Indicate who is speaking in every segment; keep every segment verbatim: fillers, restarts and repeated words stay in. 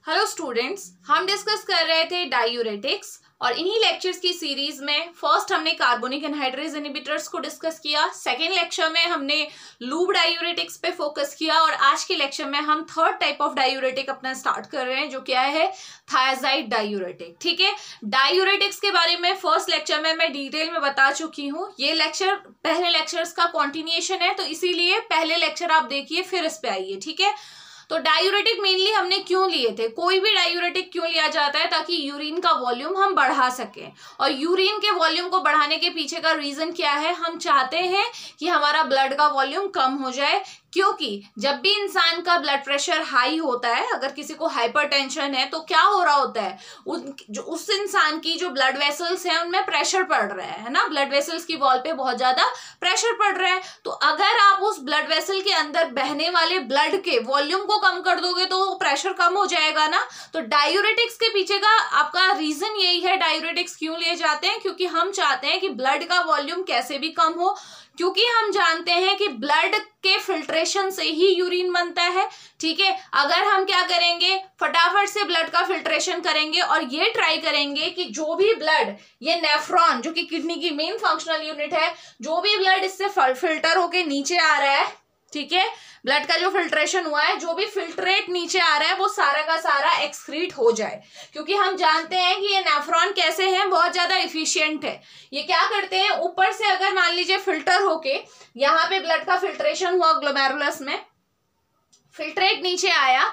Speaker 1: Hello students, हम discuss कर रहे थे डायूरेटिक्स और इन्हीं लेक्चर्स की सीरीज में फर्स्ट हमने कार्बोनिक एनहाइड्रेज इनहिबिटर्स को डिस्कस किया। सेकेंड लेक्चर में हमने लूप डायूरेटिक्स पे फोकस किया और आज के लेक्चर में हम थर्ड टाइप ऑफ डायूरेटिक अपना स्टार्ट कर रहे हैं, जो क्या है थायाजाइड डायूरेटिक। ठीक है, डायूरेटिक्स के बारे में फर्स्ट लेक्चर में मैं डिटेल में बता चुकी हूँ। ये लेक्चर पहले लेक्चर्स का कॉन्टिन्यूएशन है, तो इसीलिए पहले लेक्चर आप देखिए फिर इस पे आइए। ठीक है, तो डायूरेटिक मेनली हमने क्यों लिए थे, कोई भी डायूरेटिक क्यों लिया जाता है, ताकि यूरिन का वॉल्यूम हम बढ़ा सकें। और यूरिन के वॉल्यूम को बढ़ाने के पीछे का रीजन क्या है, हम चाहते हैं कि हमारा ब्लड का वॉल्यूम कम हो जाए, क्योंकि जब भी इंसान का ब्लड प्रेशर हाई होता है, अगर किसी को हाइपरटेंशन है, तो क्या हो रहा होता है, उन जो उस इंसान की जो ब्लड वेसल्स हैं उनमें प्रेशर पड़ रहा है है ना, ब्लड वेसल्स की वॉल पे बहुत ज्यादा प्रेशर पड़ रहा है। तो अगर आप उस ब्लड वेसल के अंदर बहने वाले ब्लड के वॉल्यूम को कम कर दोगे तो प्रेशर कम हो जाएगा ना। तो डायूरेटिक्स के पीछे का आपका रीजन यही है, डायूरेटिक्स क्यों लिए जाते हैं, क्योंकि हम चाहते हैं कि ब्लड का वॉल्यूम कैसे भी कम हो, क्योंकि हम जानते हैं कि ब्लड के फिल्ट्रेशन से ही यूरिन बनता है। ठीक है, अगर हम क्या करेंगे, फटाफट से ब्लड का फिल्ट्रेशन करेंगे और ये ट्राई करेंगे कि जो भी ब्लड, ये नेफ्रॉन जो कि किडनी की मेन फंक्शनल यूनिट है, जो भी ब्लड इससे फिल्टर होके नीचे आ रहा है, ठीक है, ब्लड का जो फिल्ट्रेशन हुआ है, जो भी फिल्ट्रेट नीचे आ रहा है वो सारा का सारा एक्सक्रीट हो जाए। क्योंकि हम जानते हैं कि ये नेफ्रॉन कैसे हैं, बहुत ज्यादा एफिशिएंट है। ये क्या करते हैं, ऊपर से अगर मान लीजिए फिल्टर होके यहाँ पे ब्लड का फिल्ट्रेशन हुआ, ग्लोमेरुलस में फिल्ट्रेट नीचे आया,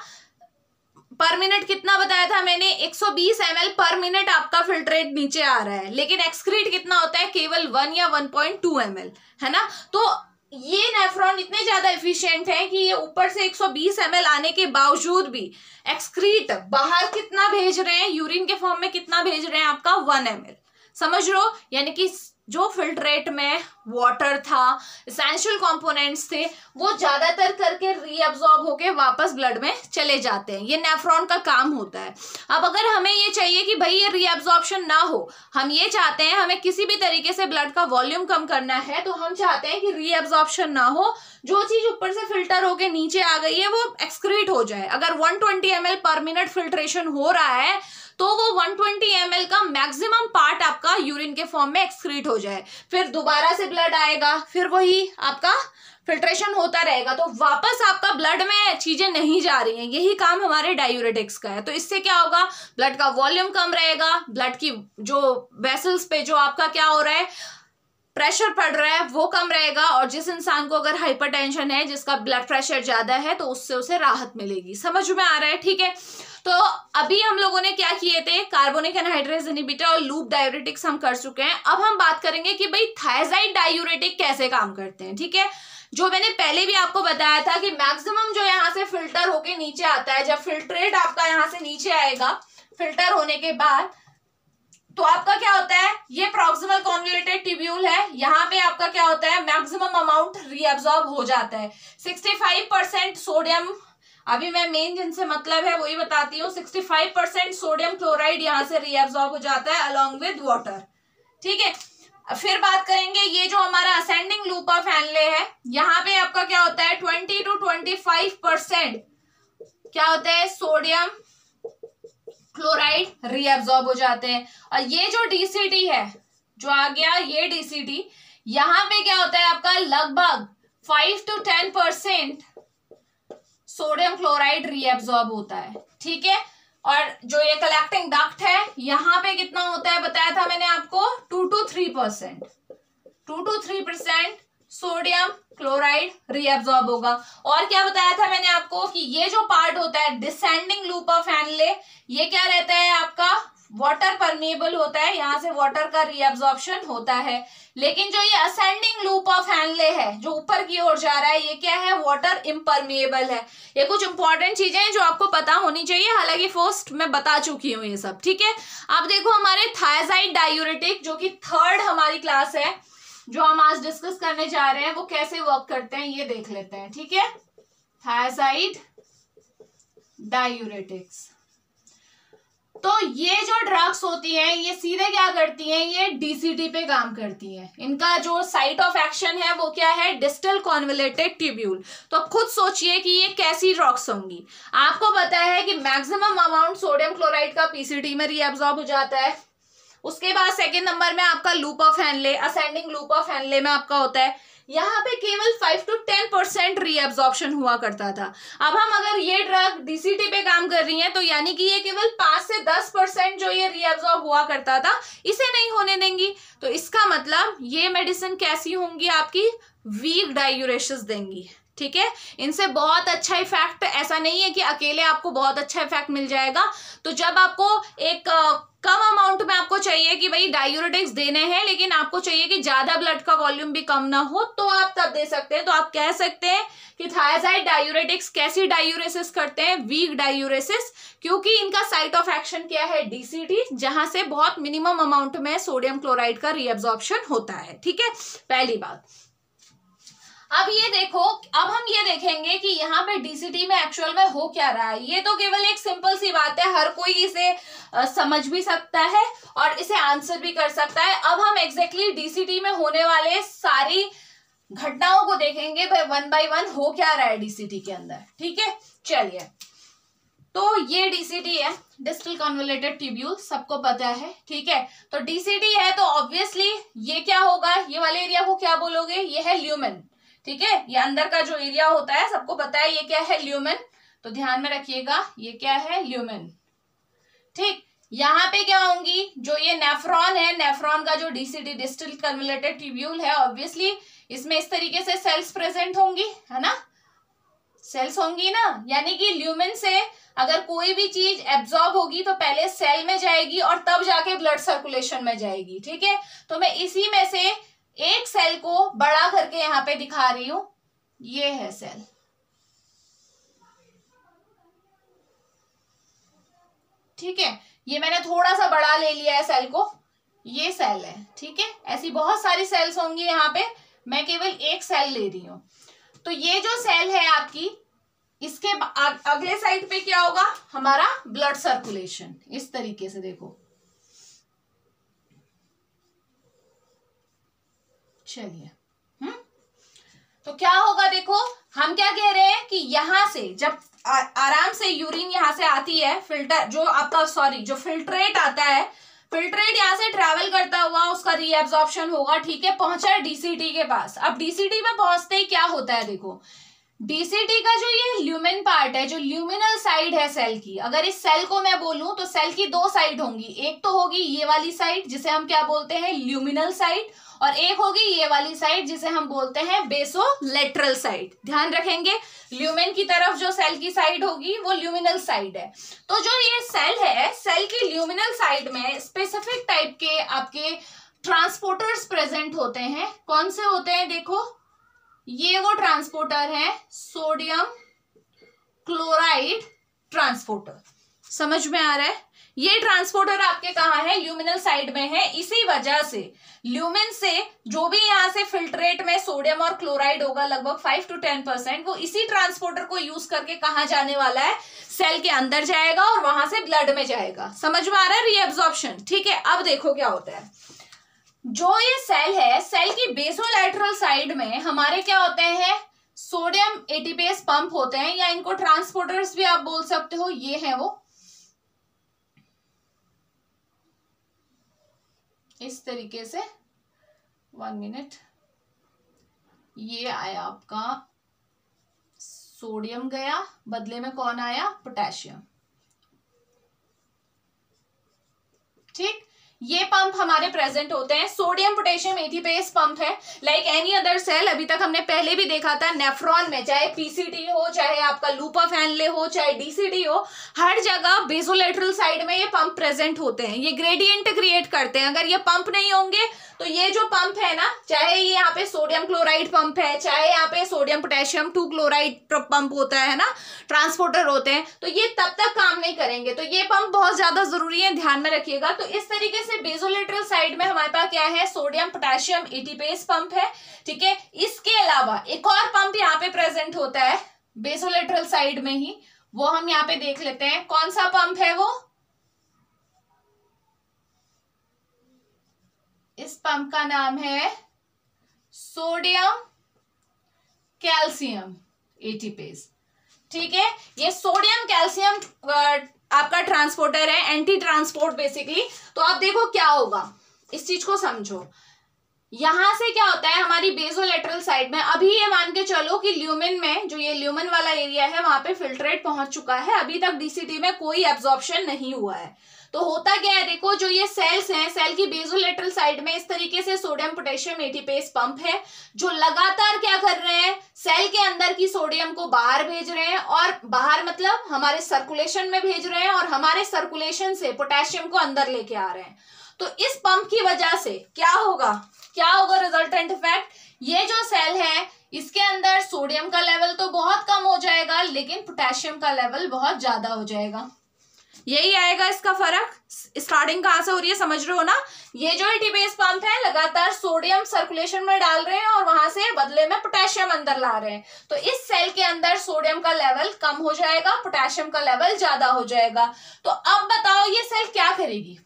Speaker 1: पर मिनट कितना बताया था मैंने, एक सौ बीस एम एल पर मिनट आपका फिल्ट्रेट नीचे आ रहा है, लेकिन एक्सक्रीट कितना होता है, केवल वन या one point two M L, है ना। तो ये नेफ्रॉन इतने ज्यादा एफिशिएंट हैं कि ये ऊपर से एक सौ बीस एम एल आने के बावजूद भी एक्सक्रीट बाहर कितना भेज रहे हैं, यूरिन के फॉर्म में कितना भेज रहे हैं, आपका वन एम एल। समझ लो, यानी कि जो फिल्ट्रेट में वाटर था, एसेंशियल कंपोनेंट्स थे, वो ज्यादातर करके रीअब्सॉर्ब होके वापस ब्लड में चले जाते हैं। ये नेफ्रॉन का काम होता है। अब अगर हमें ये चाहिए कि भाई ये रीअब्सॉर्प्शन ना हो, हम ये चाहते हैं, हमें किसी भी तरीके से ब्लड का वॉल्यूम कम करना है, तो हम चाहते हैं कि रीअब्सॉर्प्शन ना हो, जो चीज ऊपर से फिल्टर होके नीचे आ गई है वो एक्सक्रीट हो जाए। अगर एक सौ बीस एम एल पर मिनट फिल्ट्रेशन हो रहा है, तो वो एक सौ बीस एम एल का मैक्सिमम पार्ट आपका यूरिन के फॉर्म में एक्सक्रीट हो जाए, फिर दोबारा से ब्लड आएगा, फिर वही आपका फिल्ट्रेशन होता रहेगा, तो वापस आपका ब्लड में चीजें नहीं जा रही हैं। यही काम हमारे डायूरेटिक्स का है। तो इससे क्या होगा, ब्लड का वॉल्यूम कम रहेगा, ब्लड की जो वेसल्स पे जो आपका क्या हो रहा है, प्रेशर पड़ रहा है, वो कम रहेगा। और जिस इंसान को अगर हाइपरटेंशन है, जिसका ब्लड प्रेशर ज्यादा है, तो उससे उसे राहत मिलेगी। समझ में आ रहा है, ठीक है। तो अभी हम लोगों ने क्या किए थे, कार्बोनिक एनहाइड्रेज इनहिबिटर और लूप डायूरेटिक्स हम कर चुके हैं। अब हम बात करेंगे कि भाई थायाजाइड डायूरेटिक कैसे काम करते हैं। ठीक है, जो मैंने पहले भी आपको बताया था कि मैक्सिमम जो यहाँ से फिल्टर होके नीचे आता है, जब फिल्ट्रेट आपका यहाँ से नीचे आएगा फिल्टर होने के बाद, तो आपका क्या होता है, ये प्रॉक्सिमल कॉन्वोल्यूटेड ट्यूब्यूल है, यहाँ पे आपका क्या होता है, मैक्सिमम अमाउंट रीअब्सॉर्ब हो जाता है। पैंसठ परसेंट सोडियम, अभी मैं मेन जिनसे मतलब है वही बताती हूँ, पैंसठ परसेंट सोडियम क्लोराइड यहाँ से रीअब्सॉर्ब हो जाता है अलॉन्ग विद वाटर। ठीक है, फिर बात करेंगे ये जो हमारा असेंडिंग लूप ऑफ हैनले है, यहाँ पे आपका क्या होता है, twenty to twenty five percent क्या होता है, सोडियम क्लोराइड रीअब्सॉर्ब हो जाते हैं। और ये जो डीसीटी है जो आ गया, ये डीसीटी, यहाँ पे क्या होता है आपका, लगभग five to ten percent sodium chloride reabsorb होता है। ठीक है, और जो ये कलेक्टिंग डक्ट है, यहाँ पे कितना होता है बताया था मैंने आपको, two to three percent two to three percent sodium chloride reabsorb होगा। और क्या बताया था मैंने आपको कि ये जो पार्ट होता है डिसेंडिंग लूप ऑफ हैनले, ये क्या रहता है आपका, वाटर परमेएबल होता है, यहाँ से वाटर का रीअब्सॉर्प्शन होता है। लेकिन जो ये असेंडिंग लूप ऑफ हैनले है, जो ऊपर की ओर जा रहा है, ये क्या है, वाटर इम्परमेएबल है। ये कुछ इंपॉर्टेंट चीजें हैं जो आपको पता होनी चाहिए, हालांकि फर्स्ट मैं बता चुकी हूँ ये सब। ठीक है, अब देखो हमारे थायाजाइड डायूरेटिक, जो कि थर्ड हमारी क्लास है, जो हम आज डिस्कस करने जा रहे हैं, वो कैसे वर्क करते हैं ये देख लेते हैं। ठीक है, थायाजाइड डायूरेटिक्स। तो ये जो ड्रग्स होती हैं ये सीधे क्या करती हैं, ये डीसीटी पे काम करती हैं। इनका जो साइट ऑफ एक्शन है वो क्या है, डिस्टल कॉन्वोलेटेड ट्यूब्यूल। तो खुद सोचिए कि ये कैसी ड्रग्स होंगी। आपको पता है कि मैक्सिमम अमाउंट सोडियम क्लोराइड का पीसीटी में रीअब्सॉर्ब हो जाता है। उसके बाद सेकेंड नंबर में आपका loop of Henle, ascending loop of Henle में आपका होता है। यहाँ पे केवल five to ten percent reabsorption हुआ करता था। अब हम अगर ये ड्रग डीसीटी पे काम कर रही है तो यानी कि ये केवल पांच से दस परसेंट जो ये रीअब्सॉर्ब हुआ करता था इसे नहीं होने देंगी। तो इसका मतलब ये मेडिसिन कैसी होंगी, आपकी वीक डायूरेसिस देंगी। ठीक है, इनसे बहुत अच्छा इफेक्ट, ऐसा नहीं है कि अकेले आपको बहुत अच्छा इफेक्ट मिल जाएगा। तो जब आपको एक कम अमाउंट में आपको चाहिए कि भाई डायूरेटिक्स देने हैं, लेकिन आपको चाहिए कि ज्यादा ब्लड का वॉल्यूम भी कम ना हो, तो आप तब दे सकते हैं। तो आप कह सकते हैं कि थायराइड डायूरेटिक्स कैसी डायूरेसिस करते हैं, वीक डायूरेसिस, क्योंकि इनका साइट ऑफ एक्शन क्या है, डीसीटी, जहां से बहुत मिनिमम अमाउंट में सोडियम क्लोराइड का रीअब्सॉर्प्शन होता है। ठीक है, पहली बात। अब ये देखो, अब हम ये देखेंगे कि यहाँ पे डीसीटी में एक्चुअल में हो क्या रहा है। ये तो केवल एक सिंपल सी बात है, हर कोई इसे आ, समझ भी सकता है और इसे आंसर भी कर सकता है। अब हम एग्जैक्टली डीसीटी में होने वाले सारी घटनाओं को देखेंगे, भाई वन बाय वन हो क्या रहा है डीसीटी के अंदर। ठीक है, चलिए। तो ये डीसीटी है, डिस्टल कॉन्वोलेटेड ट्यूब्यूल, सबको पता है। ठीक है, तो डीसीटी है तो ऑब्वियसली ये क्या होगा, ये वाले एरिया को क्या बोलोगे, ये है ल्यूमेन। ठीक है, ये अंदर का जो एरिया होता है सबको पता है ये क्या है, ल्यूमेन। तो ध्यान में रखिएगा ये क्या है, ल्यूमेन। ठीक, यहाँ पे क्या होंगी, जो ये नेफ्रॉन है, नेफ्रॉन का जो डीसीटी डिस्टल कन्वोलेटेड ट्यूब्यूल है, ऑब्वियसली इसमें इस तरीके से सेल्स प्रेजेंट होंगी, है ना, सेल्स होंगी ना। यानी कि ल्यूमेन से अगर कोई भी चीज एब्जॉर्ब होगी तो पहले सेल में जाएगी और तब जाके ब्लड सर्कुलेशन में जाएगी। ठीक है, तो मैं इसी में से एक सेल को बड़ा करके यहां पे दिखा रही हूं, ये है सेल। ठीक है, ये मैंने थोड़ा सा बड़ा ले लिया है सेल को, ये सेल है। ठीक है, ऐसी बहुत सारी सेल्स होंगी यहाँ पे, मैं केवल एक सेल ले रही हूं। तो ये जो सेल है आपकी, इसके अगले साइड पे क्या होगा, हमारा ब्लड सर्कुलेशन। इस तरीके से देखो, चलिए। हम्म तो क्या होगा, देखो हम क्या कह रहे हैं कि यहां से जब आ, आराम से यूरिन यहां से आती है, फिल्टर जो आपका सॉरी जो फिल्ट्रेट आता है, फिल्ट्रेट यहां से ट्रैवल करता हुआ उसका रीएब्जॉर्प्शन होगा। ठीक है, पहुंचा डीसीटी के पास। अब डीसीटी में पहुंचते ही क्या होता है, देखो डीसीटी का जो ये ल्यूमेन पार्ट है, जो ल्यूमिनल साइड है सेल की, अगर इस सेल को मैं बोलूं तो सेल की दो साइड होंगी। एक तो होगी ये वाली साइड जिसे हम क्या बोलते हैं, ल्यूमिनल साइड, और एक होगी ये वाली साइड जिसे हम बोलते हैं बेसोलेटरल साइड। ध्यान रखेंगे, ल्यूमेन की तरफ जो सेल की साइड होगी वो ल्यूमिनल साइड है। तो जो ये सेल है, सेल की ल्यूमिनल साइड में स्पेसिफिक टाइप के आपके ट्रांसपोर्टर्स प्रेजेंट होते हैं। कौन से होते हैं, देखो ये वो ट्रांसपोर्टर है, सोडियम क्लोराइड ट्रांसपोर्टर। समझ में आ रहा है, ये ट्रांसपोर्टर आपके कहाँ है, ल्यूमिनल साइड में है। इसी वजह से ल्यूमेन से जो भी यहाँ से फिल्ट्रेट में सोडियम और क्लोराइड होगा, लगभग फाइव टू टेन परसेंट, वो इसी ट्रांसपोर्टर को यूज करके कहाँ जाने वाला है, सेल के अंदर जाएगा और वहां से ब्लड में जाएगा। समझ में आ रहा है, रीएब्जॉर्प्शन। ठीक है, अब देखो क्या होता है, जो ये सेल है, सेल की बेसोलैटरल साइड में हमारे क्या होते हैं, सोडियम एटीपेस पंप होते हैं, या इनको ट्रांसपोर्टर्स भी आप बोल सकते हो। ये है वो, इस तरीके से, वन मिनट, ये आया आपका सोडियम, गया बदले में कौन आया, पोटेशियम। ठीक, ये पंप हमारे प्रेजेंट होते हैं। सोडियम पोटेशियम एटीपेस पंप है, लाइक एनी अदर सेल। अभी तक हमने पहले भी देखा था, नेफ्रॉन में चाहे पीसीटी हो, चाहे आपका लूप ऑफ हेनले हो, चाहे डीसीटी हो, हर जगह बेसोलेटरल साइड में ये पंप प्रेजेंट होते हैं। ये ग्रेडियंट क्रिएट करते हैं। अगर ये पंप नहीं होंगे तो ये जो पंप है ना, चाहे ये यहाँ पे सोडियम क्लोराइड पंप है, चाहे यहाँ पे sodium potassium two chloride pump होता है ना, ट्रांसपोर्टर होते हैं, तो ये तब तक काम नहीं करेंगे। तो ये पंप बहुत ज्यादा जरूरी है, ध्यान में रखिएगा। तो इस तरीके से बेसोलेटरल साइड में हमारे पास क्या है, सोडियम पोटेशियम एटीपेस पंप है। ठीक है, इसके अलावा एक और पंप यहाँ पे प्रेजेंट होता है बेसोलेटरल साइड में ही, वो हम यहाँ पे देख लेते हैं। कौन सा पंप है वो, इस पंप का नाम है सोडियम कैल्शियम एटीपेज। ठीक है, ये सोडियम कैल्शियम आपका ट्रांसपोर्टर है, एंटी ट्रांसपोर्ट बेसिकली। तो आप देखो क्या होगा, इस चीज को समझो। यहां से क्या होता है हमारी बेसोलेटरल साइड में, अभी ये मान के चलो कि ल्यूमेन में, जो ये ल्यूमेन वाला एरिया है वहां पे फिल्ट्रेट पहुंच चुका है, अभी तक डीसीटी में कोई एब्जॉर्प्शन नहीं हुआ है। तो होता क्या है, देखो जो ये सेल्स हैं, सेल की बेसोलेटरल साइड में इस तरीके से सोडियम पोटेशियम एटीपेज पंप है, जो लगातार क्या कर रहे हैं, सेल के अंदर की सोडियम को बाहर भेज रहे हैं, और बाहर मतलब हमारे सर्कुलेशन में भेज रहे हैं, और हमारे सर्कुलेशन से पोटेशियम को अंदर लेके आ रहे हैं। तो इस पंप की वजह से क्या होगा, क्या होगा रिजल्टेंट इफेक्ट, ये जो सेल है इसके अंदर सोडियम का लेवल तो बहुत कम हो जाएगा, लेकिन पोटेशियम का लेवल बहुत ज्यादा हो जाएगा। यही आएगा इसका फर्क। स्टार्टिंग कहां से हो रही है समझ रहे हो ना, ये जो एटीपेज पंप है लगातार सोडियम सर्कुलेशन में डाल रहे हैं और वहां से बदले में पोटेशियम अंदर ला रहे हैं। तो इस सेल के अंदर सोडियम का लेवल कम हो जाएगा, पोटेशियम का लेवल ज्यादा हो जाएगा। तो अब बताओ ये सेल क्या करेगी,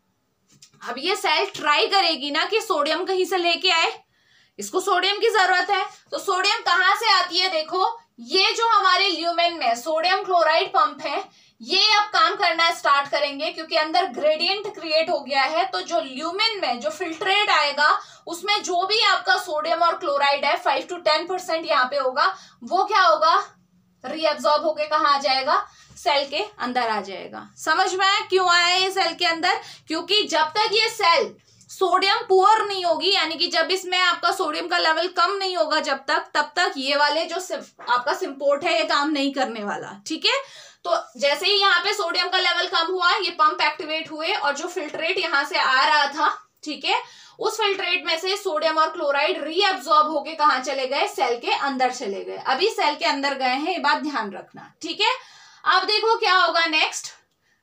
Speaker 1: अब ये सेल ट्राई करेगी ना कि सोडियम कहीं से लेके आए, इसको सोडियम की जरूरत है। तो सोडियम कहां से आती है, देखो ये जो हमारे ल्यूमेन में सोडियम क्लोराइड पंप है, ये अब काम करना स्टार्ट करेंगे क्योंकि अंदर ग्रेडियंट क्रिएट हो गया है। तो जो ल्यूमेन में जो फिल्ट्रेट आएगा उसमें जो भी आपका सोडियम और क्लोराइड है फाइव टू टेन परसेंट यहाँ पे होगा, वो क्या होगा, रीअब्सॉर्ब होके कहाँ आ जाएगा, सेल के अंदर आ जाएगा। समझ में आया क्यों आया ये सेल के अंदर, क्योंकि जब तक ये सेल सोडियम पुअर नहीं होगी, यानी कि जब इसमें आपका सोडियम का लेवल कम नहीं होगा जब तक, तब तक ये वाले जो आपका सिम्पोर्ट है ये काम नहीं करने वाला। ठीक है, तो जैसे ही यहाँ पे सोडियम का लेवल कम हुआ, ये पंप एक्टिवेट हुए और जो फिल्ट्रेट यहाँ से आ रहा था, ठीक है, उस फिल्ट्रेट में से सोडियम और क्लोराइड रीअब्सॉर्ब होके कहाँ चले गए, सेल के अंदर चले गए। अभी सेल के अंदर गए हैं, ये बात ध्यान रखना। ठीक है, अब देखो क्या होगा नेक्स्ट,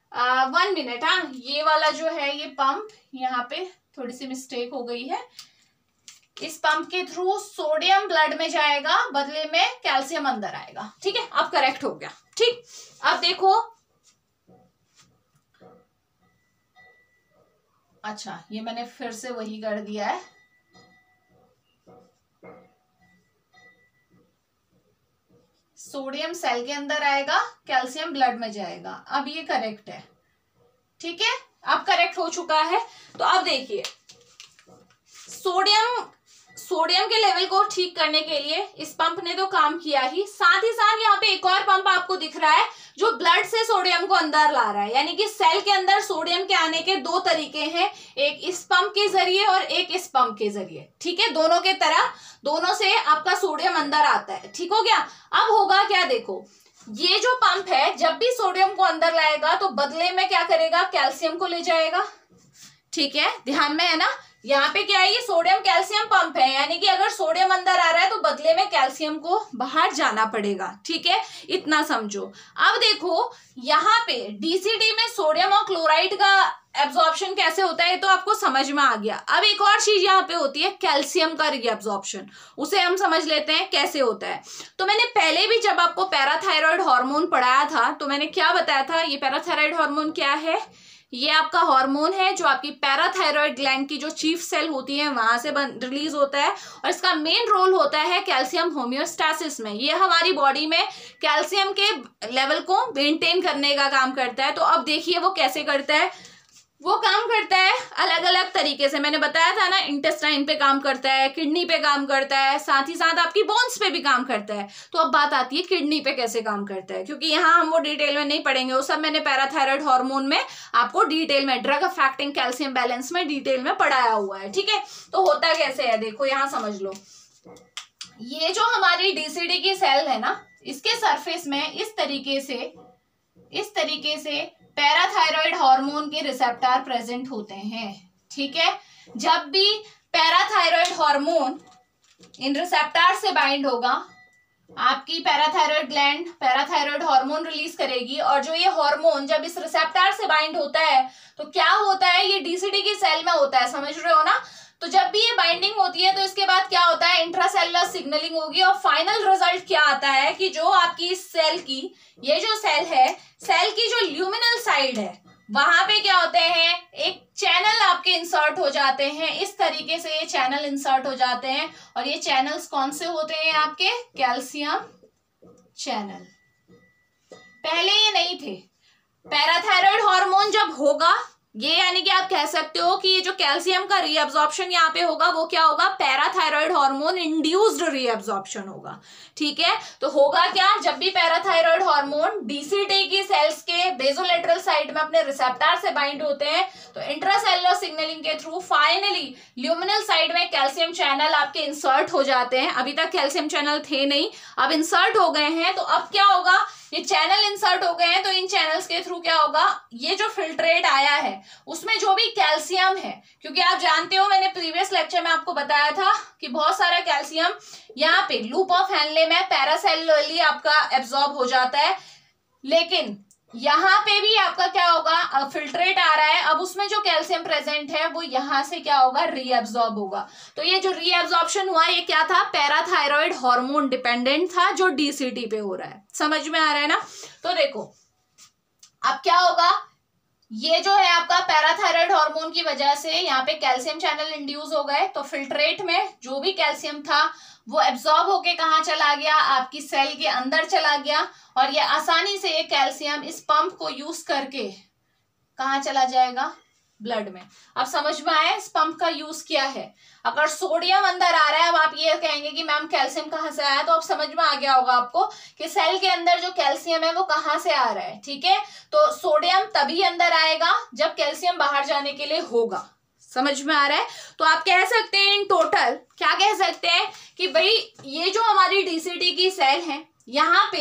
Speaker 1: वन मिनट। हाँ, ये वाला जो है ये पंप, यहाँ पे थोड़ी सी मिस्टेक हो गई है, इस पंप के थ्रू सोडियम ब्लड में जाएगा, बदले में कैल्शियम अंदर आएगा। ठीक है, अब करेक्ट हो गया। ठीक, अब देखो, अच्छा ये मैंने फिर से वही कर दिया है, सोडियम सेल के अंदर आएगा, कैल्शियम ब्लड में जाएगा। अब ये करेक्ट है। ठीक है, अब करेक्ट हो चुका है। तो अब देखिए, सोडियम सोडियम के लेवल को ठीक करने के लिए इस पंप ने तो काम किया ही, साथ ही साथ यहाँ पे एक और पंप आपको दिख रहा है जो ब्लड से सोडियम को अंदर ला रहा है। यानी कि सेल के अंदर सोडियम के आने के दो तरीके हैं, एक इस पंप के जरिए और एक इस पंप के जरिए। ठीक है, दोनों के तरह, दोनों से आपका सोडियम अंदर आता है। ठीक हो गया। अब होगा क्या, देखो ये जो पंप है जब भी सोडियम को अंदर लाएगा तो बदले में क्या करेगा, कैल्शियम को ले जाएगा। ठीक है, ध्यान में है ना, यहाँ पे क्या है, ये सोडियम कैल्शियम पंप है, यानी कि अगर सोडियम अंदर आ रहा है तो बदले में कैल्शियम को बाहर जाना पड़ेगा। ठीक है, इतना समझो। अब देखो यहाँ पे डीसीटी में सोडियम और क्लोराइड का एब्जॉर्प्शन कैसे होता है, तो आपको समझ में आ गया। अब एक और चीज यहाँ पे होती है कैल्शियम का रीअब्जॉर्प्शन, उसे हम समझ लेते हैं कैसे होता है। तो मैंने पहले भी जब आपको पैराथायरॉयड हार्मोन पढ़ाया था तो मैंने क्या बताया था, ये पैराथायरॉयड हार्मोन क्या है, ये आपका हार्मोन है जो आपकी पैराथायरॉयड ग्लैंड की जो चीफ सेल होती है वहां से रिलीज होता है, और इसका मेन रोल होता है कैल्शियम होम्योस्टैसिस में। ये हमारी बॉडी में कैल्शियम के लेवल को मेंटेन करने का काम करता है। तो अब देखिए वो कैसे करता है, वो काम करता है अलग अलग तरीके से। मैंने बताया था ना, इंटेस्टाइन पे काम करता है, किडनी पे काम करता है, साथ ही साथ आपकी बोन्स पे भी काम करता है। तो अब बात आती है किडनी पे कैसे काम करता है, क्योंकि यहाँ हम वो डिटेल में नहीं पढ़ेंगे, वो सब मैंने पैराथायरॉयड हार्मोन में आपको डिटेल में, ड्रग अफेक्टिंग कैल्शियम बैलेंस में डिटेल में पढ़ाया हुआ है। ठीक है, तो होता कैसे है देखो, यहाँ समझ लो। ये जो हमारी डीसीडी की सेल है ना, इसके सरफेस में इस तरीके से इस तरीके से पैराथायरॉयड हार्मोन के रिसेप्टर प्रेजेंट होते हैं। ठीक है, जब भी पैराथायरॉयड हार्मोन इन रिसेप्टर से बाइंड होगा, आपकी parathyroid gland parathyroid hormone release करेगी, और जो ये हार्मोन जब इस रिसेप्टर से बाइंड होता है तो क्या होता है, ये डीसीडी की सेल में होता है, समझ रहे हो ना। तो जब भी ये बाइंडिंग होती है तो इसके बाद क्या होता है, इंट्रासेलुलर सिग्नलिंग होगी, और फाइनल रिजल्ट क्या आता है कि जो आपकी सेल की, ये जो सेल है, सेल की जो ल्यूमिनल साइड है वहां पे क्या होते हैं, एक चैनल आपके इंसर्ट हो जाते हैं, इस तरीके से ये चैनल इंसर्ट हो जाते हैं। और ये चैनल्स कौन से होते हैं आपके, कैल्शियम चैनल। पहले ये नहीं थे। पैराथायरॉइड हार्मोन जब होगा, ये यानी कि आप कह सकते हो कि ये जो कैल्शियम का रीअब्जॉर्प्शन यहाँ पे होगा वो क्या होगा, पैराथायरॉइड हार्मोन इंड्यूस्ड रीअब्जॉर्प्शन होगा। ठीक है, तो होगा क्या, जब भी पैराथायरॉइड हार्मोन डीसीटी की सेल्स के बेसोलेटरल साइड में अपने रिसेप्टर से बाइंड होते हैं तो इंट्रासेलुलर सिग्नलिंग के थ्रू फाइनली ल्यूमिनल साइड में कैल्शियम चैनल आपके इंसर्ट हो जाते हैं। अभी तक कैल्शियम चैनल थे नहीं, अब इंसर्ट हो गए हैं। तो अब क्या होगा, ये चैनल इंसर्ट हो गए हैं तो इन चैनल्स के थ्रू क्या होगा, ये जो फिल्ट्रेट आया है उसमें जो भी कैल्शियम है, क्योंकि आप जानते हो मैंने प्रीवियस लेक्चर में आपको बताया था कि बहुत सारा कैल्शियम यहाँ पे लूप ऑफ हैनले में पैरासेलुलरली आपका एब्जॉर्ब हो जाता है, लेकिन यहाँ पे भी आपका क्या होगा, फिल्ट्रेट आ रहा है, अब उसमें जो कैल्शियम प्रेजेंट है वो यहाँ से क्या होगा, रीअब्जॉर्ब होगा। तो ये जो रीअब्जॉर्प्शन हुआ ये क्या था, पैराथायरॉइड हार्मोन डिपेंडेंट था जो डीसीटी पे हो रहा है। समझ में आ रहा है ना। तो देखो अब क्या होगा, ये जो है आपका पैराथायरॉइड हार्मोन की वजह से यहाँ पे कैल्शियम चैनल इंड्यूस हो गए, तो फिल्ट्रेट में जो भी कैल्शियम था वो एब्जॉर्ब होके कहाँ चला गया, आपकी सेल के अंदर चला गया। और ये आसानी से ये कैल्शियम इस पंप को यूज करके कहाँ चला जाएगा, ब्लड में। अब समझ में आया इस पंप का यूज क्या है। अगर सोडियम अंदर आ रहा है, अब आप ये कहेंगे कि मैम कैल्शियम कहाँ से आया, तो अब समझ में आ गया होगा आपको कि सेल के अंदर जो कैल्शियम है वो कहाँ से आ रहा है। ठीक है, तो सोडियम तभी अंदर आएगा जब कैल्शियम बाहर जाने के लिए होगा। समझ में आ रहा है। तो आप कह सकते हैं इन टोटल क्या कह सकते हैं कि भाई ये जो हमारी डीसीटी की सेल है यहाँ पे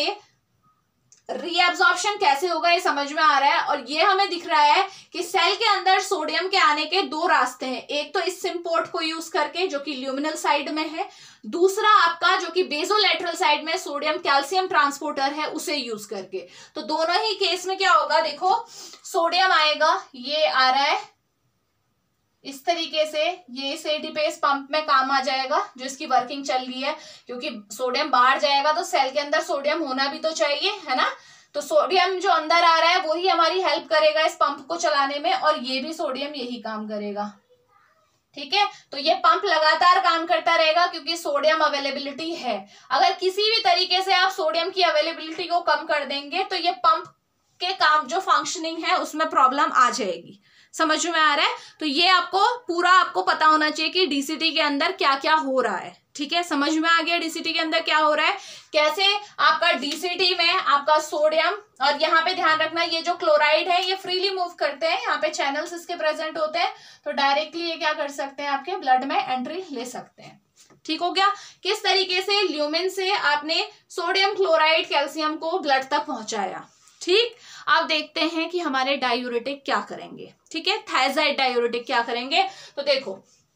Speaker 1: रीअब्जॉर्प्शन कैसे होगा ये समझ में आ रहा है। और ये हमें दिख रहा है कि सेल के अंदर सोडियम के आने के दो रास्ते हैं, एक तो इस सिम्पोर्ट को यूज करके जो कि ल्यूमिनल साइड में है, दूसरा आपका जो कि बेसोलेटरल साइड में सोडियम कैल्शियम ट्रांसपोर्टर है उसे यूज करके। तो दोनों ही केस में क्या होगा, देखो सोडियम आएगा, ये आ रहा है इस तरीके से, ये इस एटीपेस पंप में काम आ जाएगा जो इसकी वर्किंग चल रही है, क्योंकि सोडियम बाहर जाएगा तो सेल के अंदर सोडियम होना भी तो चाहिए, है ना। तो सोडियम जो अंदर आ रहा है वही हमारी हेल्प करेगा इस पंप को चलाने में, और ये भी सोडियम यही काम करेगा। ठीक है, तो ये पंप लगातार काम करता रहेगा क्योंकि सोडियम अवेलेबिलिटी है। अगर किसी भी तरीके से आप सोडियम की अवेलेबिलिटी को कम कर देंगे तो ये पंप के काम जो फंक्शनिंग है उसमें प्रॉब्लम आ जाएगी। समझ में आ रहा है। तो ये आपको पूरा आपको पता होना चाहिए कि डीसीटी के अंदर क्या क्या हो रहा है। ठीक है, समझ में आ गया डीसीटी के अंदर क्या हो रहा है, कैसे आपका डीसीटी में आपका सोडियम, और यहाँ पे ध्यान रखना ये जो क्लोराइड है ये फ्रीली मूव करते हैं, यहाँ पे चैनल्स इसके प्रेजेंट होते हैं, तो डायरेक्टली ये क्या कर सकते हैं, आपके ब्लड में एंट्री ले सकते हैं। ठीक हो गया, किस तरीके से ल्यूमिन से आपने सोडियम क्लोराइड कैल्शियम को ब्लड तक पहुंचाया। ठीक, आप देखते हैं कि हमारे डायूरेटिक क्या करेंगे। ठीक है, थायजाइड डायूरेटिक क्या करेंगे, तो देखो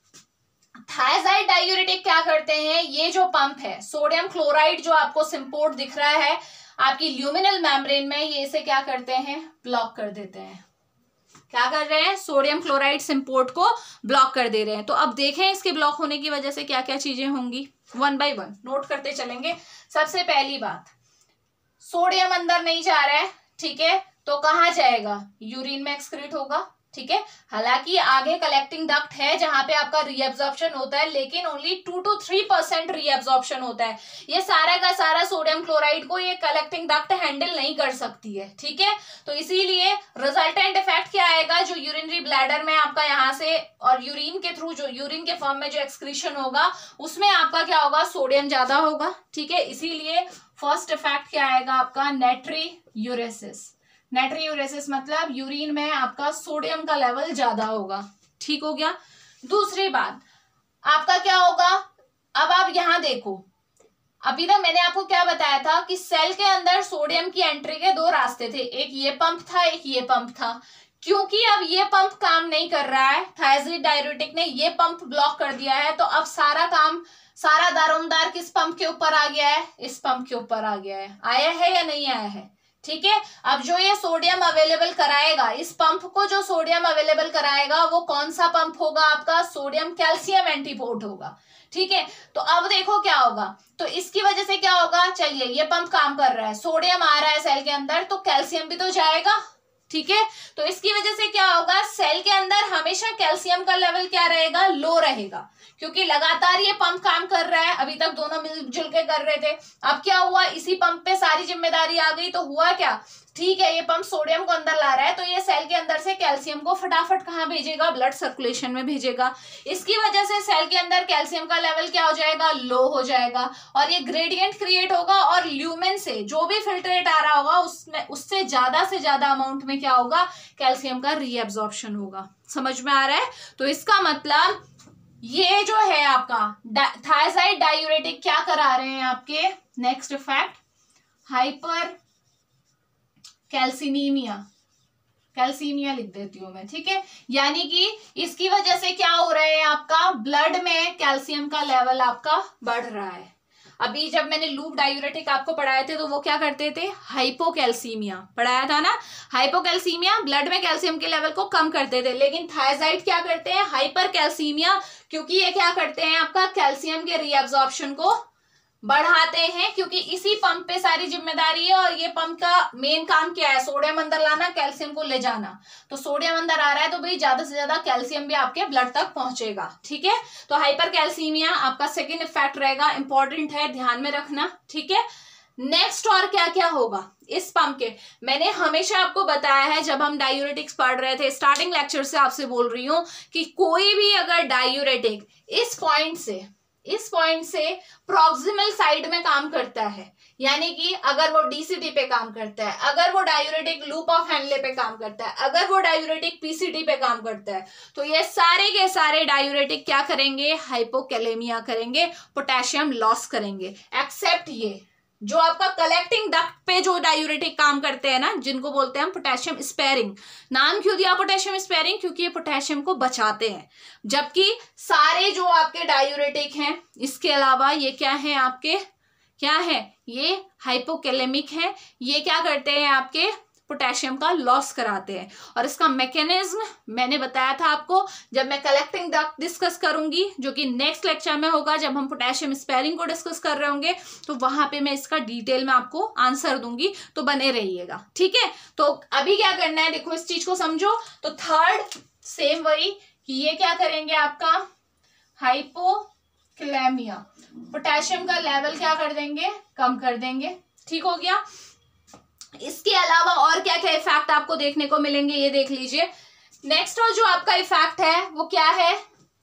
Speaker 1: थायजाइड डायूरेटिक क्या करते हैं, ये जो पंप है सोडियम क्लोराइड जो आपको सिम्पोर्ट दिख रहा है आपकी ल्यूमिनल मेम्ब्रेन में, ये इसे क्या करते हैं, ब्लॉक कर देते हैं। क्या कर रहे हैं, सोडियम क्लोराइड सिम्पोर्ट को ब्लॉक कर दे रहे हैं। तो अब देखें इसके ब्लॉक होने की वजह से क्या क्या चीजें होंगी, वन बाय वन नोट करते चलेंगे। सबसे पहली बात, सोडियम अंदर नहीं जा रहा है, ठीक है, तो कहाँ जाएगा, यूरिन में एक्सक्रीट होगा। ठीक है, हालांकि आगे कलेक्टिंग डक्ट है जहां पे आपका रीअब्जॉर्प्शन होता है, लेकिन only two to three percent reabsorption होता है। ये सारा का सारा सोडियम क्लोराइड को ये कलेक्टिंग डक्ट हैंडल नहीं कर सकती है। ठीक है, तो इसीलिए रिजल्टेंट इफेक्ट क्या आएगा, जो यूरिनरी ब्लैडर में आपका यहाँ से और यूरिन के थ्रू जो यूरिन के फॉर्म में जो एक्सक्रीशन होगा उसमें आपका क्या होगा, सोडियम ज्यादा होगा। ठीक है, इसीलिए फर्स्ट इफेक्ट क्या आएगा आपका, नाइट्रियूरेसिस। नाइट्रियूरेसिस मतलब यूरिन में आपका सोडियम का लेवल ज्यादा होगा। ठीक हो गया। दूसरी बात आपका क्या होगा, अब आप यहां देखो, अभी तक मैंने आपको क्या बताया था कि सेल के अंदर सोडियम की एंट्री के दो रास्ते थे, एक ये पंप था, एक ये पंप था। क्योंकि अब ये पंप काम नहीं कर रहा है, थायजाइड डायूरेटिक ने ये पंप ब्लॉक कर दिया है, तो अब सारा काम, सारा दारोमदार किस पंप के ऊपर आ गया है, इस पंप के ऊपर आ गया है। आया है या नहीं आया है। ठीक है, अब जो ये सोडियम अवेलेबल कराएगा, इस पंप को जो सोडियम अवेलेबल कराएगा वो कौन सा पंप होगा, आपका सोडियम कैल्शियम एंटीपोर्ट होगा। ठीक है, तो अब देखो क्या होगा, तो इसकी वजह से क्या होगा, चलिए ये पंप काम कर रहा है, सोडियम आ रहा है सेल के अंदर, तो कैल्शियम भी तो जाएगा। ठीक है। तो इसकी वजह से क्या होगा, सेल के अंदर हमेशा कैल्शियम का लेवल क्या रहेगा, लो रहेगा, क्योंकि लगातार ये पंप काम कर रहा है। अभी तक दोनों मिलजुल के कर रहे थे, अब क्या हुआ, इसी पंप पे सारी जिम्मेदारी आ गई। तो हुआ क्या, ठीक है, ये पंप सोडियम को अंदर ला रहा है, तो ये सेल के अंदर से कैल्शियम को फटाफट कहाँ भेजेगा, ब्लड सर्कुलेशन में भेजेगा। इसकी वजह से सेल के अंदर कैल्शियम का लेवल क्या हो जाएगा, लो हो जाएगा, और ये ग्रेडियंट क्रिएट होगा, और ल्यूमेन से जो भी फिल्ट्रेट आ रहा होगा उसमें उससे ज्यादा से ज्यादा अमाउंट में क्या होगा, कैल्शियम का रीएब्जॉर्प्शन होगा। समझ में आ रहा है। तो इसका मतलब ये जो है आपका थायराइड डायूरेटिक क्या करा रहे हैं आपके, next effect hyper calcaemia, calcaemia लिख देती हूं मैं, ठीक है। यानी कि इसकी वजह से क्या हो रहा है, आपका ब्लड में कैल्शियम का लेवल आपका बढ़ रहा है। अभी जब मैंने लूप डायूरेटिक आपको पढ़ाए थे तो वो क्या करते थे, हाइपोकैल्सीमिया पढ़ाया था ना। हाइपोकैल्सीमिया ब्लड में कैल्शियम के लेवल को कम करते थे, लेकिन थायराइड क्या करते हैं, हाइपर कैल्सीमिया, क्योंकि ये क्या करते हैं, आपका कैल्शियम के रीअब्जॉर्प्शन को बढ़ाते हैं, क्योंकि इसी पंप पे सारी जिम्मेदारी है। और ये पंप का मेन काम क्या है, सोडियम अंदर लाना, कैल्शियम को ले जाना। तो सोडियम अंदर आ रहा है तो भाई ज्यादा से ज्यादा कैल्शियम भी आपके ब्लड तक पहुंचेगा, ठीक है। तो हाइपर कैल्सीमिया आपका सेकेंड इफेक्ट रहेगा, इंपॉर्टेंट है, ध्यान में रखना, ठीक है। नेक्स्ट और क्या क्या होगा इस पंप के, मैंने हमेशा आपको बताया है जब हम डायूरेटिक्स पढ़ रहे थे, स्टार्टिंग लेक्चर से आपसे बोल रही हूं कि कोई भी अगर डायूरेटिक इस पॉइंट से इस पॉइंट से प्रॉक्सिमल साइड में काम करता है, यानी कि अगर वो डीसीटी पे काम करता है, अगर वो डायूरेटिक लूप ऑफ हैंडले पे काम करता है, अगर वो डायूरेटिक पीसीटी पे काम करता है, तो ये सारे के सारे डायूरेटिक क्या करेंगे, हाइपोकैलेमिया करेंगे, पोटेशियम लॉस करेंगे। एक्सेप्ट ये जो आपका कलेक्टिंग डक्ट पे जो डायूरेटिक काम करते हैं ना, जिनको बोलते हैं हम पोटेशियम स्पेयरिंग। नाम क्यों दिया पोटेशियम स्पेयरिंग, क्योंकि ये पोटेशियम को बचाते हैं। जबकि सारे जो आपके डायूरेटिक हैं इसके अलावा ये क्या है, आपके क्या है, ये हाइपोकैलेमिक है, ये क्या करते हैं, आपके पोटेशियम का लॉस कराते हैं। और इसका मैकेनिज्म मैंने बताया था आपको, जब मैं कलेक्टिंग डक्ट डिस्कस करूंगी, जो कि नेक्स्ट लेक्चर में होगा जब हम पोटेशियम स्पेयरिंग को डिस्कस कर रहे होंगे, तो वहां पे मैं इसका डिटेल में आपको आंसर दूंगी, तो बने रहिएगा, ठीक है। तो अभी क्या करना है, देखो इस चीज को समझो। तो थर्ड सेम वही कि ये क्या करेंगे, आपका हाइपोकैलेमिया, पोटेशियम का लेवल क्या कर देंगे, कम कर देंगे, ठीक हो गया। इसके अलावा और क्या क्या इफेक्ट आपको देखने को मिलेंगे, ये देख लीजिए। नेक्स्ट और जो आपका इफेक्ट है वो क्या है,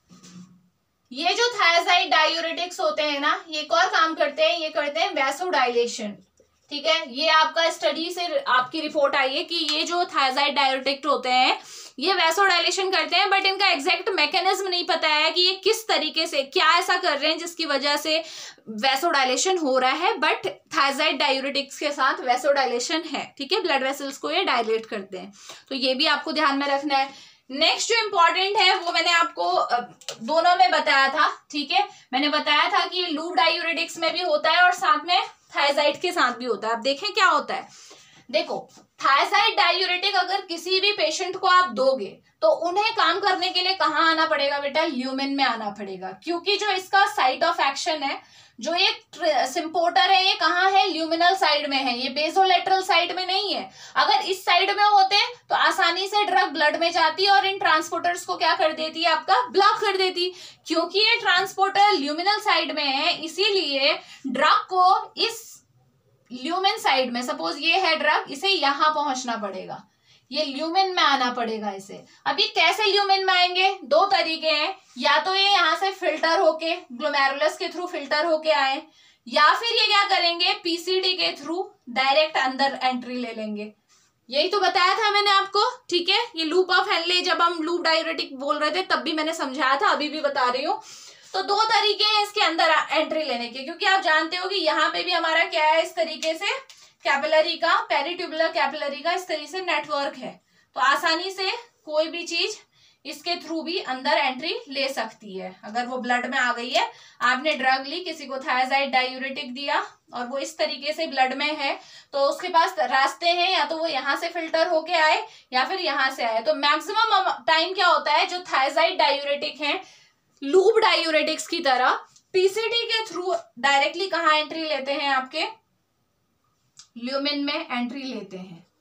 Speaker 1: ये जो थायराइड डायूरेटिक्स होते हैं ना, ये एक और काम करते हैं, ये करते हैं वैसोडाइलेशन, ठीक है। ये आपका स्टडी से आपकी रिपोर्ट आई है कि ये जो थायराइड डायूरेटिक होते हैं ये वैसोडाइलेशन करते हैं, बट इनका एग्जैक्ट मैकेनिज्म नहीं पता है कि ये किस तरीके से, क्या ऐसा कर रहे हैं जिसकी वजह से वैसोडाइलेशन हो रहा है। बट थायराइड डायूरेटिक्स के साथ वैसोडाइलेशन है, ठीक है, ब्लड वेसल्स को ये डायलेट करते हैं, तो ये भी आपको ध्यान में रखना है। नेक्स्ट जो इंपॉर्टेंट है वो मैंने आपको दोनों में बताया था, ठीक है। मैंने बताया था कि लूप डायूरेटिक्स में भी होता है और साथ में थायराइड के साथ भी होता है। अब देखें क्या होता है, देखो थायराइड डायूरेटिक अगर किसी भी पेशेंट को आप दोगे तो उन्हें काम करने के लिए कहाँ आना पड़ेगा बेटा, ल्यूमेन में आना पड़ेगा, क्योंकि जो इसका साइट ऑफ एक्शन है, जो ये सिम्पोर्टर है, ये कहाँ है, ल्यूमिनल साइड में है, ये बेसोलेटरल साइड में नहीं है। अगर इस साइड में होते तो आसानी से ड्रग ब्लड में जाती और इन ट्रांसपोर्टर्स को क्या कर देती है, आपका ब्लॉक कर देती। क्योंकि ये ट्रांसपोर्टर ल्यूमिनल साइड में है, इसीलिए ड्रग को इस ल्यूमेन साइड में, सपोज ये है ड्रग, इसे यहां पहुंचना पड़ेगा, ये ल्यूमेन में आना पड़ेगा इसे। अभी कैसे ल्यूमेन में आएंगे, दो तरीके हैं, या तो ये यहां से फिल्टर होके ग्लोमेरुलस के थ्रू फिल्टर होके आए, या फिर ये क्या करेंगे, पीसीडी के थ्रू डायरेक्ट अंदर एंट्री ले लेंगे। यही तो बताया था मैंने आपको, ठीक है। ये लूप ऑफ हैंडले जब हम लूप डायूरेटिक बोल रहे थे तब भी मैंने समझाया था, अभी भी बता रही हूँ। तो दो तरीके हैं इसके अंदर एंट्री लेने के, क्योंकि आप जानते हो कि यहाँ पे भी हमारा क्या है, इस तरीके से कैपिलरी का, पेरिट्यूबुलर कैपिलरी का इस तरीके से नेटवर्क है, तो आसानी से कोई भी चीज इसके थ्रू भी अंदर एंट्री ले सकती है। अगर वो ब्लड में आ गई है, आपने ड्रग ली, किसी को थायराइड डायूरेटिक दिया और वो इस तरीके से ब्लड में है, तो उसके पास रास्ते हैं, या तो वो यहाँ से फिल्टर होके आए या फिर यहाँ से आए। तो मैक्सिमम टाइम क्या होता है, जो थायराइड डायूरेटिक है लूप डायूरेटिक्स की तरह पीसीडी के थ्रू डायरेक्टली कहाँ एंट्री लेते हैं, आपके ल्यूमेन में एंट्री लेते हैं।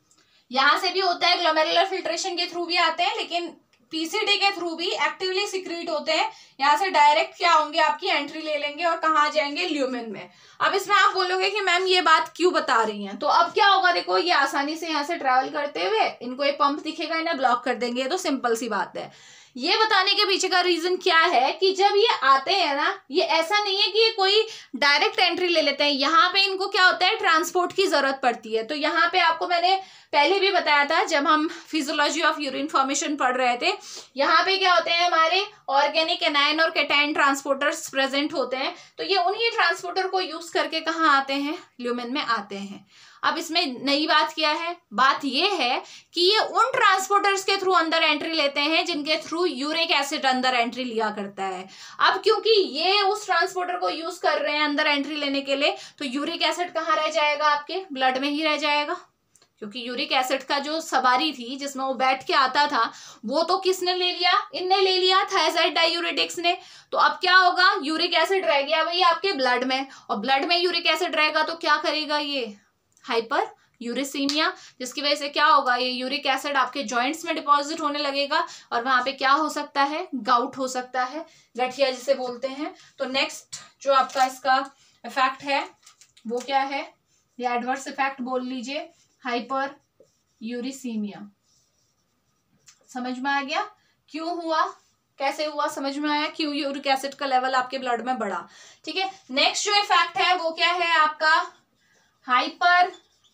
Speaker 1: यहाँ से भी होता है, ग्लोमेरुलर फिल्ट्रेशन के थ्रू भी आते हैं, लेकिन पीसीडी के थ्रू भी एक्टिवली सिक्रीट होते हैं। यहाँ से डायरेक्ट क्या होंगे, आपकी एंट्री ले लेंगे और कहाँ जाएंगे, ल्यूमेन में। अब इसमें आप बोलोगे कि मैम ये बात क्यों बता रही हैं, तो अब क्या होगा, देखो ये आसानी से यहाँ से ट्रैवल करते हुए इनको एक पंप दिखेगा, इन्हें ब्लॉक कर देंगे। ये तो सिंपल सी बात है। ये बताने के पीछे का रीजन क्या है कि जब ये आते हैं ना, ये ऐसा नहीं है कि ये कोई डायरेक्ट एंट्री ले लेते हैं, यहाँ पे इनको क्या होता है, ट्रांसपोर्ट की जरूरत पड़ती है। तो यहाँ पे आपको मैंने पहले भी बताया था जब हम फिजियोलॉजी ऑफ यूरिन फॉर्मेशन पढ़ रहे थे, यहाँ पे क्या होते हैं, हमारे ऑर्गेनिक एनायन और कैटायन ट्रांसपोर्टर्स प्रेजेंट होते हैं। तो ये उन्हीं ट्रांसपोर्टर को यूज करके कहाँ आते हैं, ल्यूमेन में आते हैं। अब इसमें नई बात क्या है, बात ये है कि ये उन ट्रांसपोर्टर्स के थ्रू अंदर एंट्री लेते हैं जिनके थ्रू यूरिक एसिड अंदर एंट्री लिया करता है। अब क्योंकि ये उस ट्रांसपोर्टर को यूज कर रहे हैं अंदर एंट्री लेने के लिए, तो यूरिक एसिड कहाँ रह जाएगा, आपके ब्लड में ही रह जाएगा, क्योंकि यूरिक एसिड का जो सवारी थी जिसमें वो बैठ के आता था, वो तो किसने ले लिया, इनने ले लिया, थायराइड डायूरेटिक्स ने। तो अब क्या होगा, यूरिक एसिड रह गया भाई आपके ब्लड में, और ब्लड में यूरिक एसिड रहेगा तो क्या करेगा, ये हाइपर यूरिसीमिया, जिसकी वजह से क्या होगा, ये यूरिक एसिड आपके जॉइंट्स में डिपॉजिट होने लगेगा और वहां पे क्या हो सकता है, गाउट हो सकता है, गठिया जिसे बोलते हैं। तो नेक्स्ट जो आपका इसका इफेक्ट है वो क्या है, ये एडवर्स इफेक्ट बोल लीजिए, हाइपर यूरिसीमिया। समझ में आ गया क्यों हुआ, कैसे हुआ, समझ में आया, क्यों यूरिक एसिड का लेवल आपके ब्लड में बढ़ा। ठीक है, नेक्स्ट जो इफेक्ट है वो क्या है आपका, हाइपर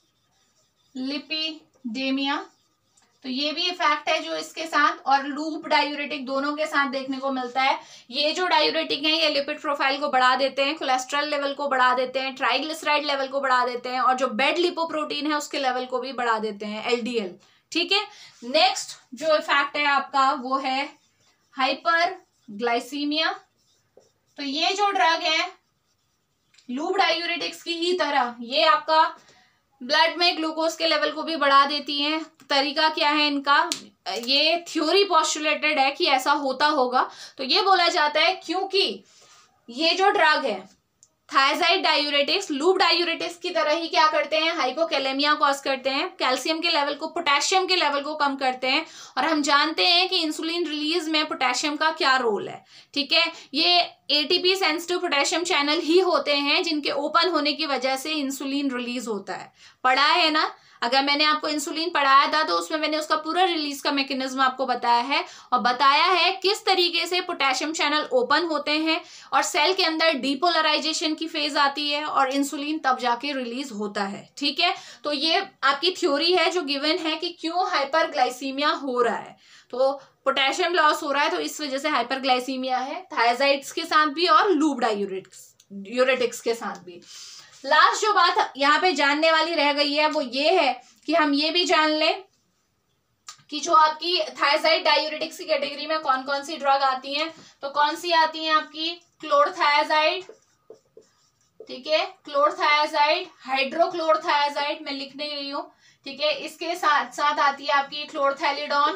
Speaker 1: लिपिडेमिया। तो ये भी इफेक्ट है जो इसके साथ और लूप डायूरेटिक दोनों के साथ देखने को मिलता है। ये जो डायूरेटिक हैं ये लिपिड प्रोफाइल को बढ़ा देते हैं, कोलेस्ट्रॉल लेवल को बढ़ा देते हैं, ट्राइग्लिसराइड लेवल को बढ़ा देते हैं, और जो बेड लिपोप्रोटीन है उसके लेवल को भी बढ़ा देते हैं, एलडीएल। ठीक है, नेक्स्ट जो इफेक्ट है आपका वो है हाइपर ग्लाइसीमिया। तो ये जो ड्रग है लूप डायूरेटिक्स की ही तरह ये आपका ब्लड में ग्लूकोज के लेवल को भी बढ़ा देती हैं। तरीका क्या है इनका, ये थ्योरी पोस्टुलेटेड है कि ऐसा होता होगा। तो ये बोला जाता है क्योंकि ये जो ड्रग है थायराइड डायूरेटिक्स लूप डायूरेटिक्स की तरह ही क्या करते हैं, हाइपोकैलेमिया कॉज करते हैं, कैल्शियम के लेवल को, पोटेशियम के लेवल को कम करते हैं। और हम जानते हैं कि इंसुलिन रिलीज में पोटेशियम का क्या रोल है। ठीक है, ये एटीपी सेंसिटिव पोटेशियम चैनल ही होते हैं जिनके ओपन होने की वजह से इंसुलिन रिलीज होता है। पढ़ा है ना, अगर मैंने आपको इंसुलिन पढ़ाया था तो उसमें मैंने उसका पूरा रिलीज का मैकेनिज्म आपको बताया है और बताया है किस तरीके से पोटेशियम चैनल ओपन होते हैं और सेल के अंदर डीपोलराइजेशन की फेज आती है और इंसुलिन तब जाके रिलीज होता है। ठीक है, तो ये आपकी थ्योरी है जो गिवन है कि क्यों हाइपरग्लाइसीमिया हो रहा है। तो पोटेशियम लॉस हो रहा है तो इस वजह से हाइपरग्लाइसीमिया है, थायराइड्स के साथ भी और लूप डायूरेटिक्स यूरेटिक्स के साथ भी। लास्ट जो बात यहाँ पे जानने वाली रह गई है वो ये है कि हम ये भी जान लें कि जो आपकी थायराइड डायूरेटिक्स की कैटेगरी में कौन कौन सी ड्रग आती हैं। तो कौन सी आती हैं आपकी, क्लोरथायाजाइड, ठीक है, क्लोरथायाजाइड, हाइड्रोक्लोरथायाजाइड मैं लिख नहीं रही हूं, ठीक है, इसके साथ साथ आती है आपकी क्लोरथैलिडॉन,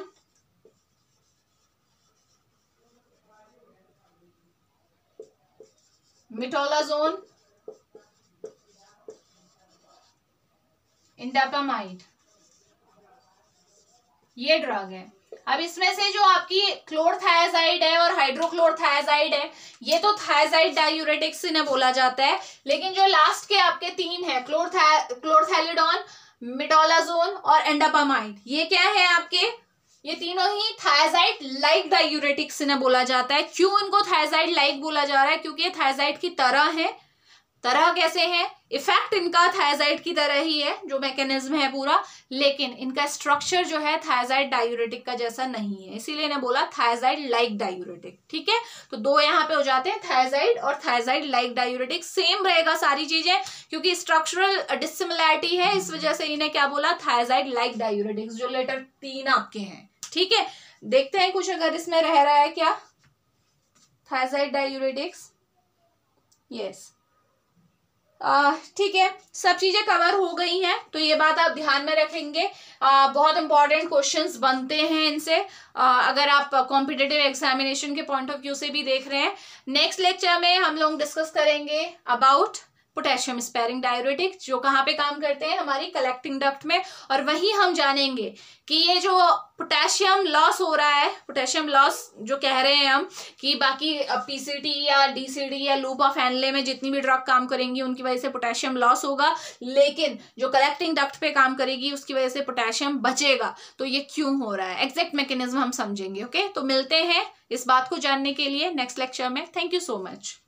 Speaker 1: मिटोलाजोन, इंडापामाइड, ये ड्रग है। अब इसमें से जो आपकी क्लोरथायाजाइड है और हाइड्रोक्लोरथायाजाइड है ये तो थायराइड डायूरेटिक्स इन्हें बोला जाता है, लेकिन जो लास्ट के आपके तीन है क्लोरथा क्लोरथैलिडॉन, मिटोलाजोन और एंडापामाइड, ये क्या है आपके, ये तीनों ही थायराइड लाइक डायूरेटिक्स इन्हें बोला जाता है। क्यों इनको थायराइड लाइक बोला जा रहा है, क्योंकि ये थायराइड की तरह है। तरह कैसे है, इफेक्ट इनका थायराइड की तरह ही है जो मैकेनिज्म है पूरा, लेकिन इनका स्ट्रक्चर जो है थायराइड डायूरेटिक का जैसा नहीं है, इसीलिए इन्हें बोला थायराइड लाइक डायूरेटिक। ठीक है, तो दो यहाँ पे हो जाते हैं, थायराइड और थायराइड लाइक डायूरेटिक। सेम रहेगा सारी चीजें क्योंकि स्ट्रक्चरल डिसिमिलैरिटी है, इस वजह से इन्हें क्या बोला, थायराइड लाइक डायूरेटिक्स, जो लेटर तीन आपके हैं। ठीक है, देखते हैं कुछ अगर इसमें रह रहा है क्या, थायराइड डायूरेटिक्स, यस, ठीक है, सब चीजें कवर हो गई हैं। तो ये बात आप ध्यान में रखेंगे, आ, बहुत इंपॉर्टेंट क्वेश्चंस बनते हैं इनसे, आ, अगर आप कॉम्पिटिटिव एग्जामिनेशन के पॉइंट ऑफ व्यू से भी देख रहे हैं। नेक्स्ट लेक्चर में हम लोग डिस्कस करेंगे अबाउट पोटेशियम स्पेयरिंग डायूरेटिक, जो कहाँ पे काम करते हैं, हमारी कलेक्टिंग डक्ट में। और वही हम जानेंगे कि ये जो पोटेशियम लॉस हो रहा है, पोटेशियम लॉस जो कह रहे हैं हम कि बाकी पीसीटी या डीसीडी या लूप ऑफ हेनले में जितनी भी ड्रग काम करेंगी उनकी वजह से पोटेशियम लॉस होगा, लेकिन जो कलेक्टिंग डक्ट पे काम करेगी उसकी वजह से पोटेशियम बचेगा। तो ये क्यों हो रहा है, एग्जैक्ट मैकेनिज्म हम समझेंगे। ओके, तो मिलते हैं इस बात को जानने के लिए नेक्स्ट लेक्चर में। Thank you so much.